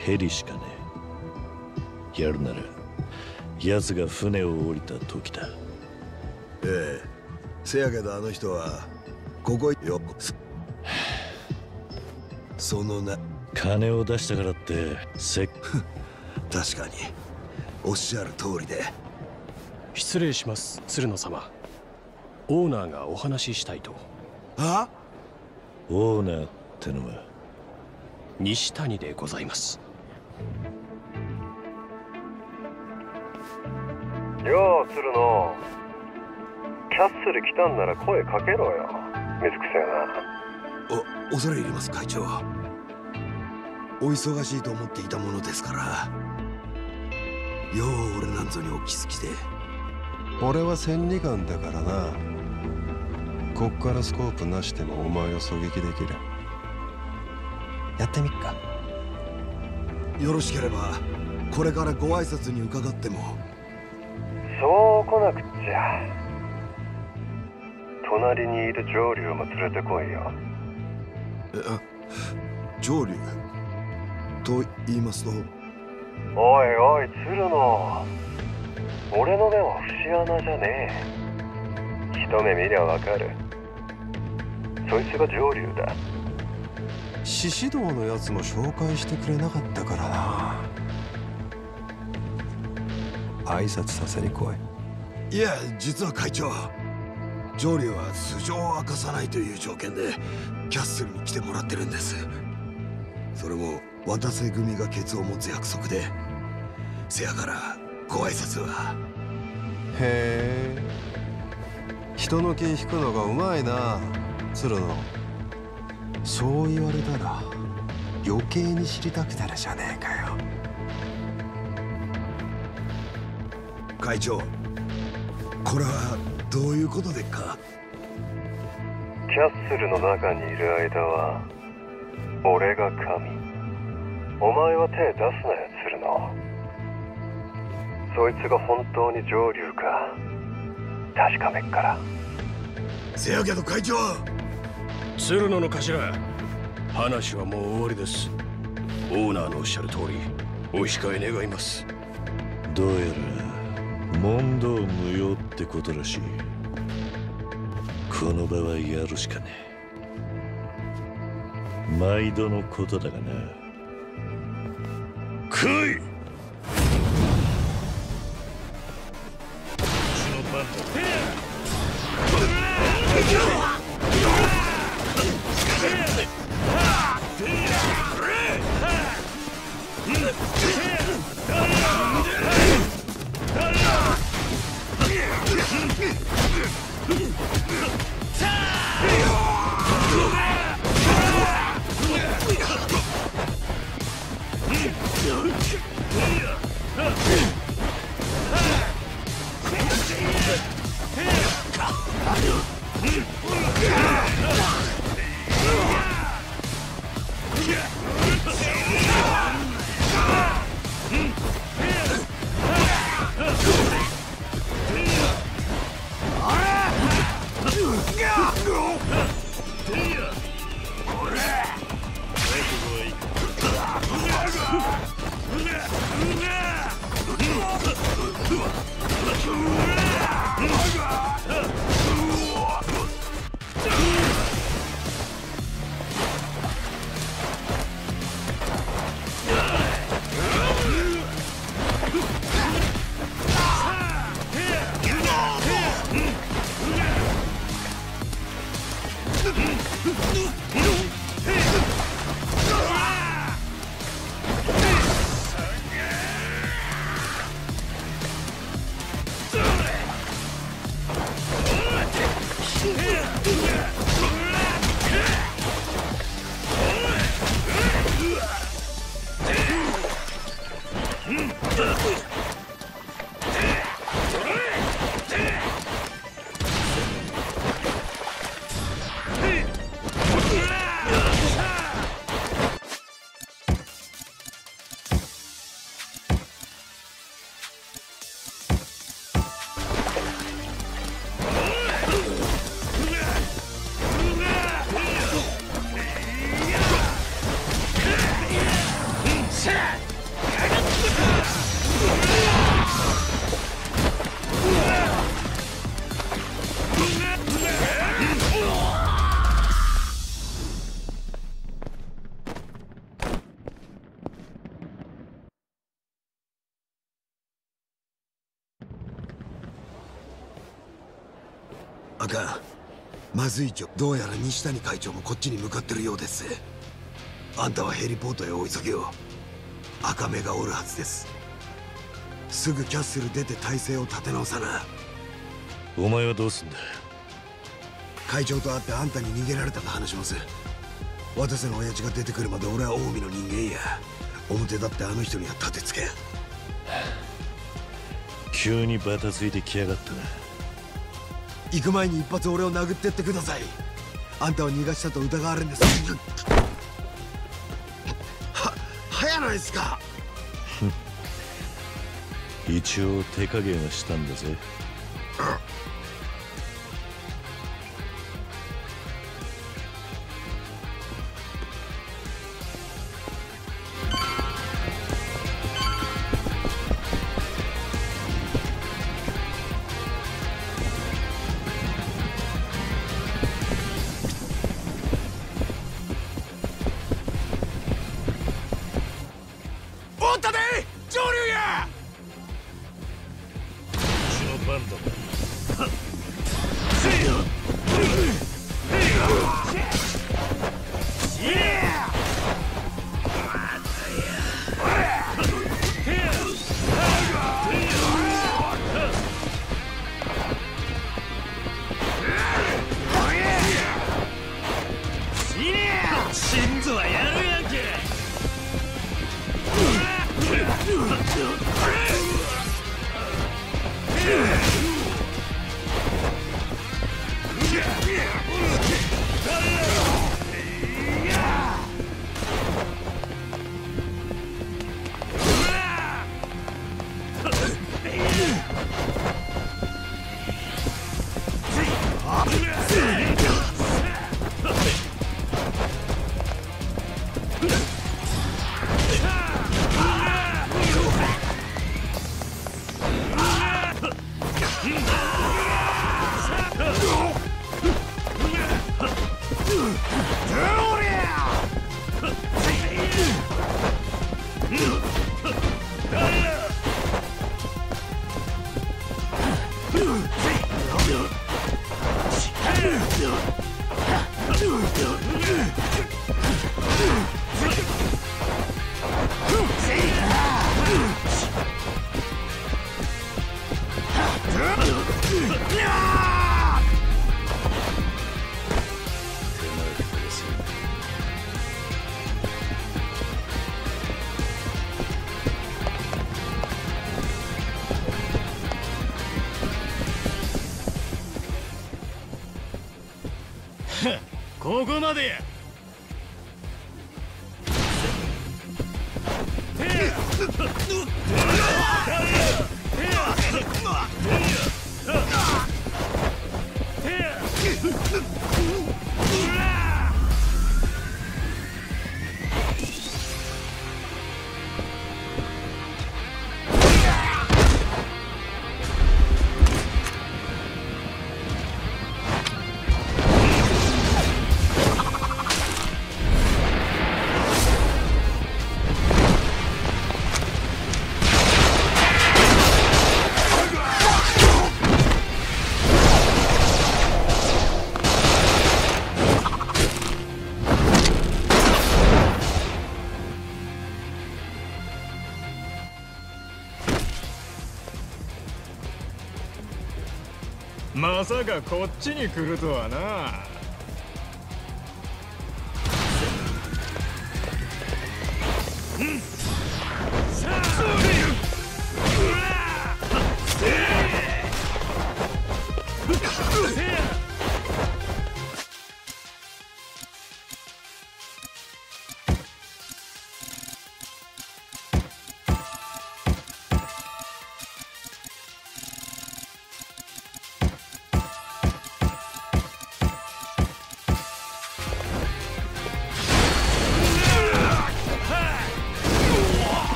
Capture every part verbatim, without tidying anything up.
ヘリしかねえ。やるなら奴が船を降りた時だ。 ええ、せやけどあの人はここよそのな金を出したからってせっ確かにおっしゃる通りで。 失礼します、鶴野様。オーナーがお話ししたいと。 あ？ オーナーってのは西谷でございます。 よう鶴野、キャッスル来たんなら声かけろよ、水くせえな。 お恐れ入ります会長。お忙しいと思っていたものですから。よう俺なんぞにお気づきで。 俺は千里眼だからな。こっからスコープなしでもお前を狙撃できる。やってみっか。 よろしければこれからご挨拶に伺っても。 そう来なくっちゃ。隣にいる上流も連れてこいよ。 え、あ、上流と言いますと。 おいおい鶴野、俺の目は節穴じゃねえ。一目見りゃわかる。そいつが上流だ。 獅子堂のやつも紹介してくれなかったからな。挨拶させに来い。いや実は会長、上流は素性を明かさないという条件でキャッスルに来てもらってるんです。それも渡瀬組がケツを持つ約束で。せやからご挨拶は。 へえ、人の気引くのがうまいな鶴野。そう言われたら余計に知りたくなるじゃねえかよ。 会長、これはどういうことでっか？ キャッスルの中にいる間は俺が神。お前は手出すなよ鶴野。そいつが本当に上流か確かめっから。 せやけど会長。 鶴野の頭、話はもう終わりです。オーナーのおっしゃる通りお控え願います。 どうやら問答無用ってことらしい。この場はやるしかねえ。毎度のことだがな。来い。 あかん。まずいちょ。どうやら西谷会長もこっちに向かってるようです。あんたはヘリポートへ追いかけよう。赤目がおるはずです。すぐキャッスル出て体勢を立て直さな。 お前はどうすんだ。 会長と会ってあんたに逃げられたと話します。渡瀬の親父が出てくるまで俺は近江の人間や。表だってあの人には立てつけん。 急にバタついてきやがったな。 行く前に一発俺を殴ってってください。あんたを逃がしたと疑われるんです。は、はやないですか。 一応手加減はしたんだぜ。 おったで上流や。 うちの番だ。 心臓はやるやんけ。ここまでや。まさかこっちに来るとはな。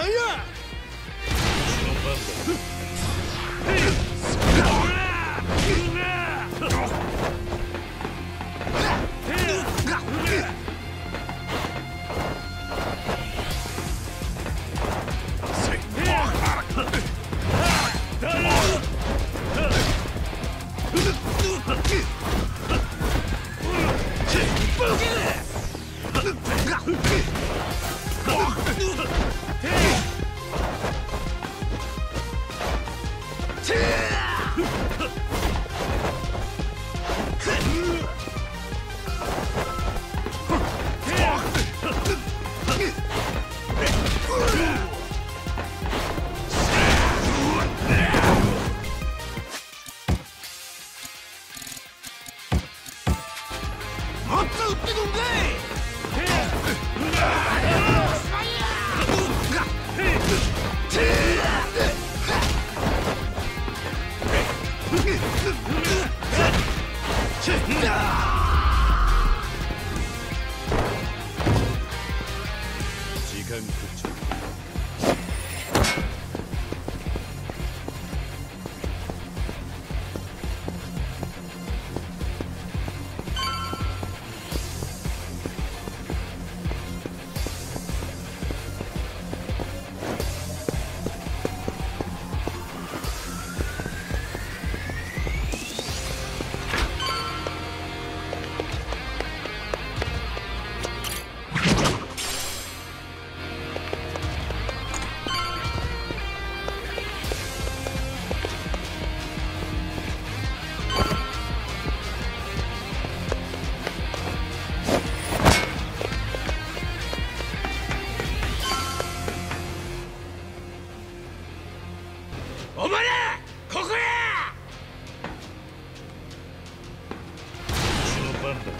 なんや。 時間食っちゃう。 お前らここや。 うちの番だ。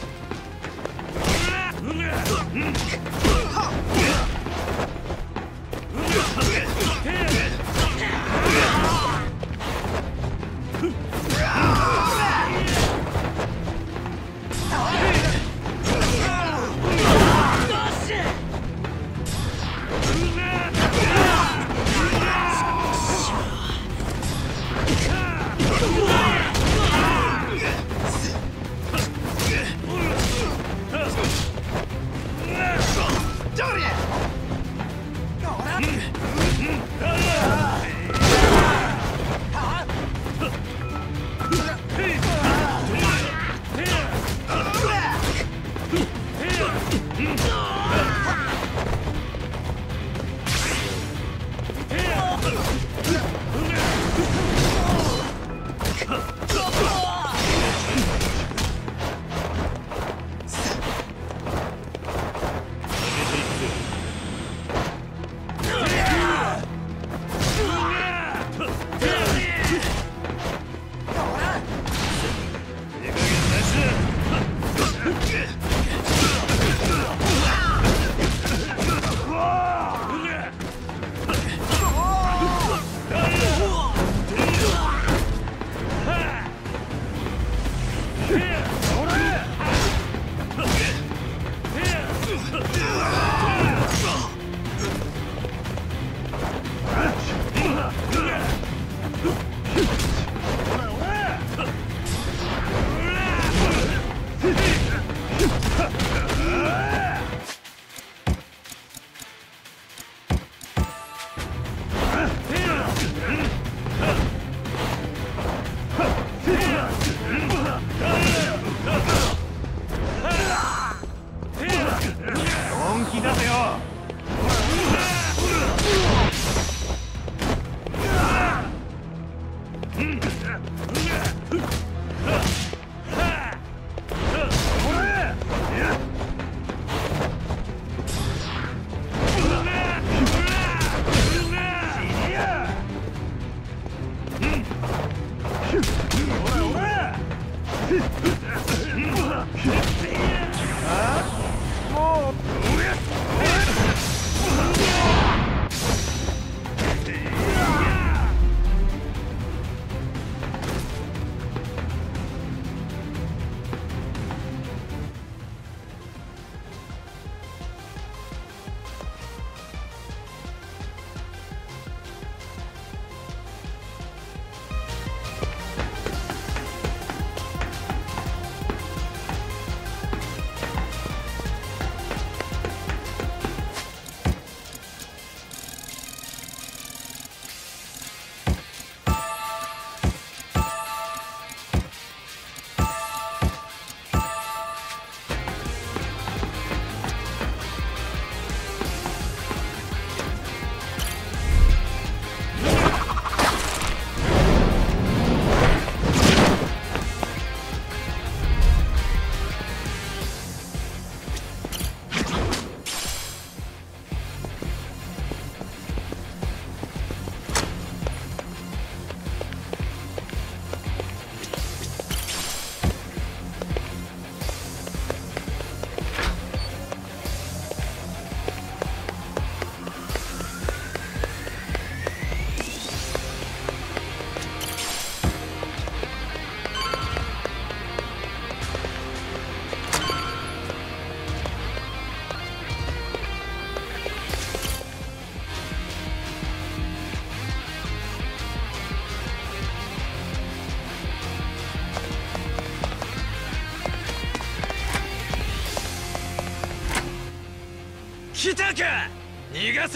うわ来たか。逃が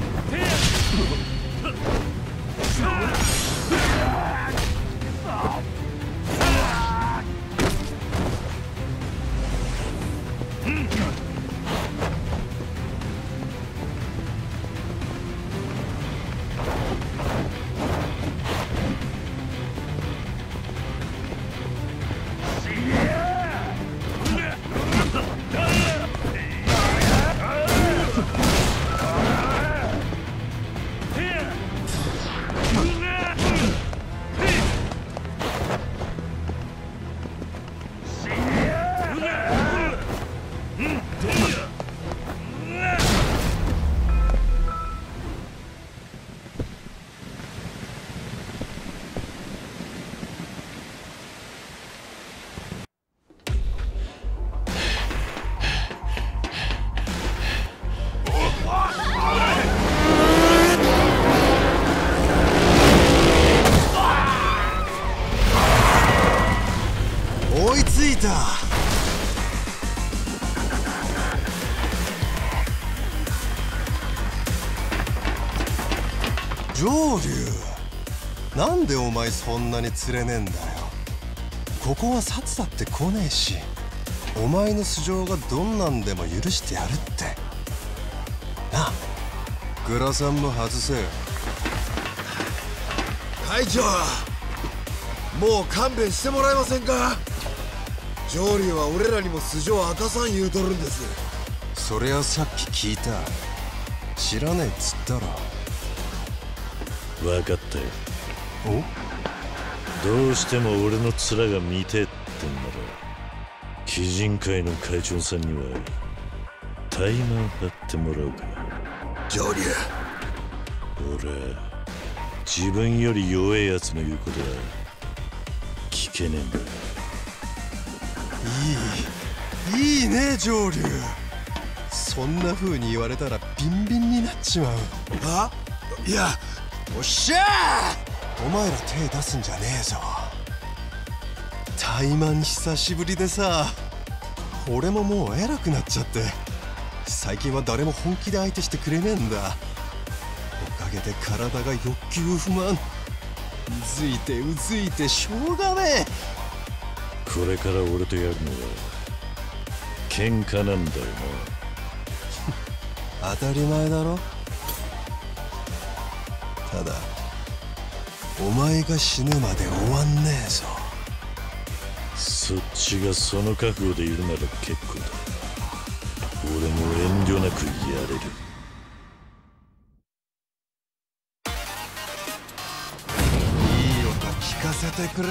さんで。Ah! 竜、なんでお前そんなに釣れねえんだよ。ここはサツだって来ねえし、お前の素性がどんなんでも許してやるってなあ。グラさんも外せ。 会長、もう勘弁してもらえませんか。上竜は俺らにも素性明かさん言うとるんです。 そりゃさっき聞いた。知らねえっつったろ。 分かったよ。 おどうしても俺の面が見てえってんなら、鬼人会の会長さんには怠慢張ってもらうか。 上竜、 俺自分より弱えやつの言うことは聞けねえんだ。 いいいいね上竜。そんな風に言われたらビンビンになっちまう。 あ、いや、 おっしゃー、お前ら手出すんじゃねえぞ。怠慢久しぶりでさ、俺ももう偉くなっちゃって、最近は誰も本気で相手してくれねえんだ。おかげで体が欲求不満、うずいてうずいてしょうがねえ。 これから俺とやるのは喧嘩なんだよ当たり前だろ。ただお前が死ぬまで終わんねえぞ。 そっちがその覚悟でいるなら結構だ。俺も遠慮なくやれる。 いい音聞かせてくれ。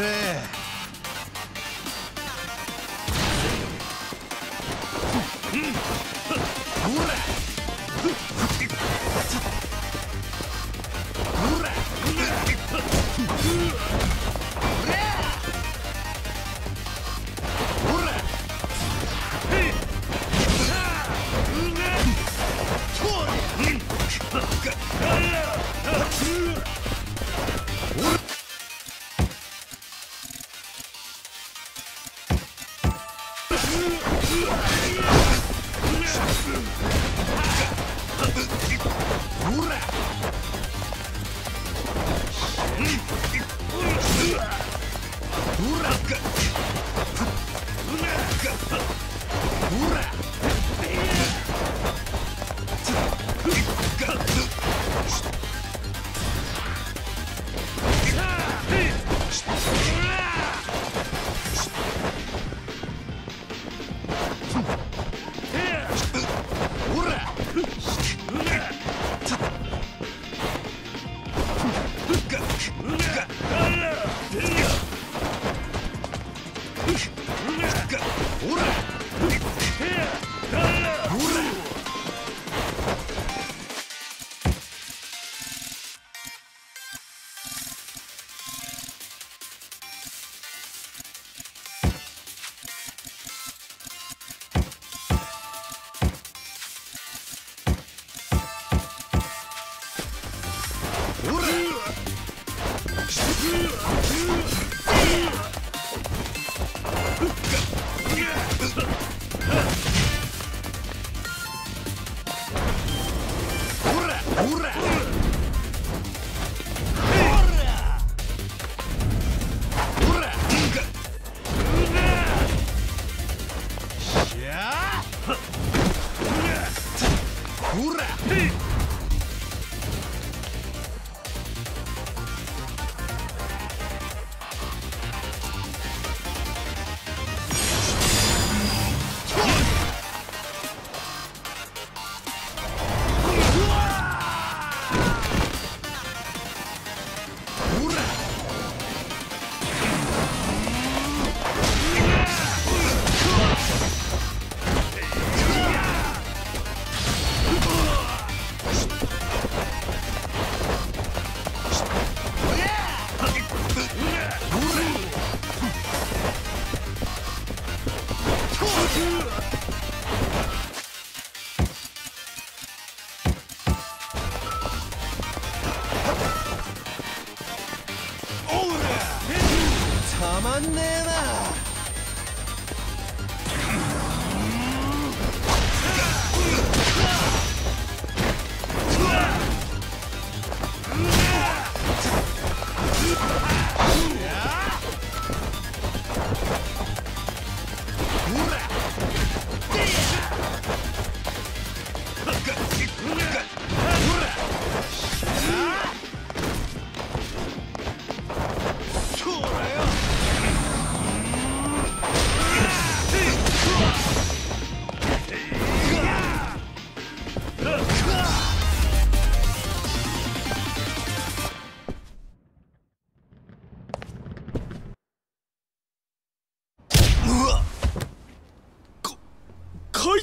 たまんねえな。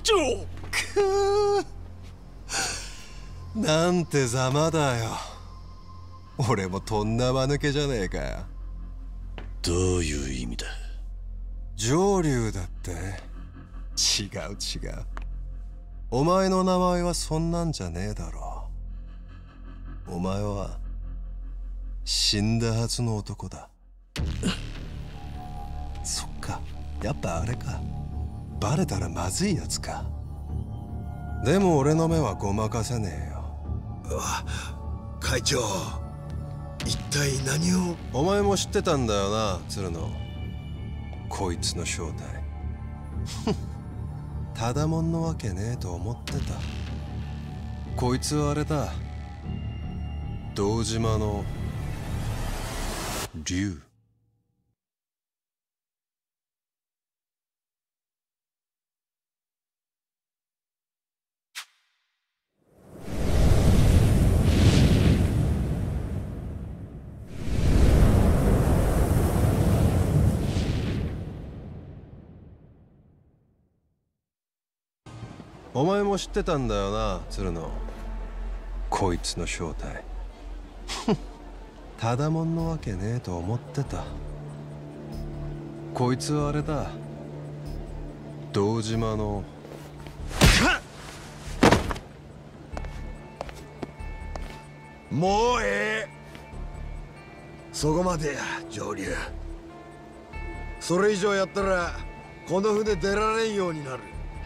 長。 くーなんてざまだよ。俺もとんな間抜けじゃねえかよ。 どういう意味だ？ 上流だって。違う違う。お前の名前はそんなんじゃねえだろう。お前は死んだはずの男だ。そっか、やっぱあれか。バレたらまずいやつか。でも俺の目はごまかせねえよ。 会長、一体何を。 お前も知ってたんだよな、鶴野。こいつの正体。ただもんのわけねえと思ってた。こいつはあれだ。堂島の竜。お前も知ってたんだよな、鶴野。こいつの正体。ただもんのわけねえと思ってた。こいつはあれだ。堂島のもうええ。そこまでや、上流。それ以上やったらこの船出られんようになる。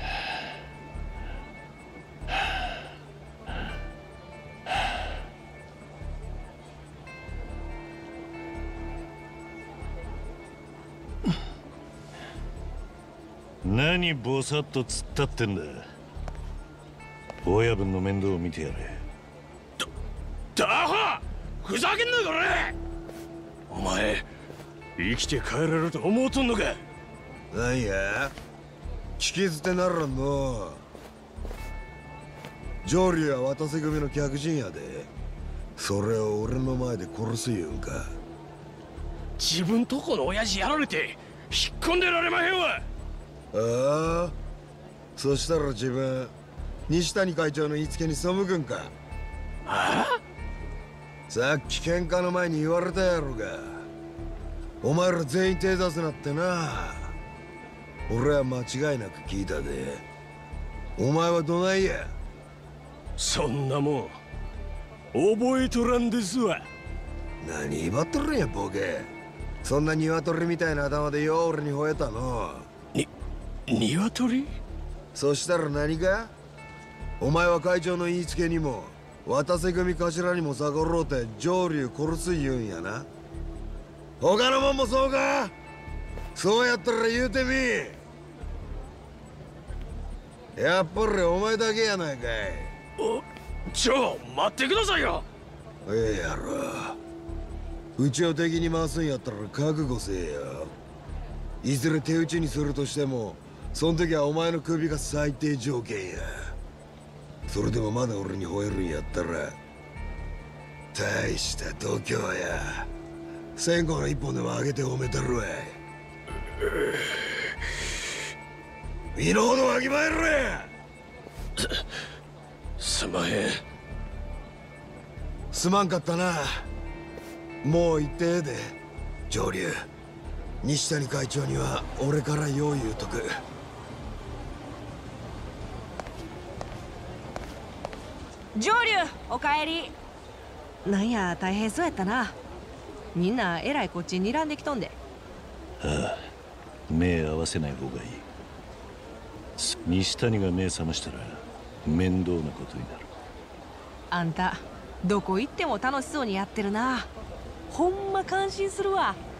何ぼさっと突っ立ってんだ。親分の面倒を見てやれ。 ダハ！ふざけんなこれ！お前生きて帰れると思うとんのか。 なんや聞き捨てならんの。上流は渡瀬組の客人やで。それを俺の前で殺す言うんか。 自分とこの親父やられて引っ込んでられまへんわ。 ああ、そしたら自分西谷会長の言いつけに背くんか。 ああ、 さっき喧嘩の前に言われたやろが、お前ら全員手出すなってな。俺は間違いなく聞いたで。お前はどないや。 そんなもん覚えとらんですわ。 何威張っとるんやボケ。そんな鶏みたいな頭でよう俺に吠えたの。 に鶏？ そしたら何か。お前は会長の言いつけにも渡瀬組頭にも逆ろうて上流殺す言うんやな。他のもんもそうか。そうやったら言うてみ。やっぱりお前だけやないかい。 お、ちょ待ってくださいよ。 ええやろ。うちを敵に回すんやったら覚悟せえよ。いずれ手打ちにするとしてもそん時はお前の首が最低条件や。それでもまだ俺に吠えるんやったら大した度胸や。線香の一本でも上げて褒めたるわい。身の程わきまえろや。 すまへん。 すまんかったな。もう言ってええで上流。西谷会長には俺からよう言うとく。 上流おかえり。なんや大変そうやったな。みんなえらいこっち睨んできとんで。 ああ、目合わせない方がいい。西谷が目覚ましたら面倒なことになる。 あんたどこ行っても楽しそうにやってるな。ほんま感心するわ。